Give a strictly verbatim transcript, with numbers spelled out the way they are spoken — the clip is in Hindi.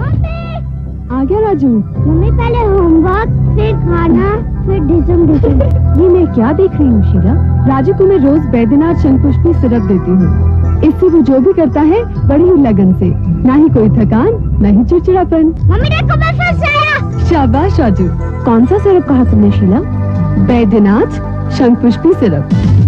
आ गया राजू। मम्मी पहले होमवर्क, फिर खाना, फिर डिसम डिसम। ये मैं क्या देख रही हूँ शीला? राजू को मैं रोज बैद्यनाथ शंखपुष्पी सिरप देती हूँ। इससे वो जो भी करता है बड़ी ही लगन से, ना ही कोई थकान, ना ही चिड़चिड़ापन। मम्मी देखो मैं फंस गया। शाबाश राजू। कौन सा सिरप कहा तुमने शीला? बैद्यनाथ शंखपुष्पी सिरप।